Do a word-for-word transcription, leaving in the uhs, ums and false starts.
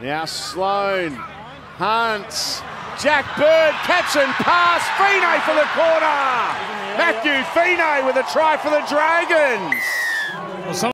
Now Sloan, Hunt, Jack Bird, catch and pass, Feagai for the corner! Mathew Feagai with a try for the Dragons!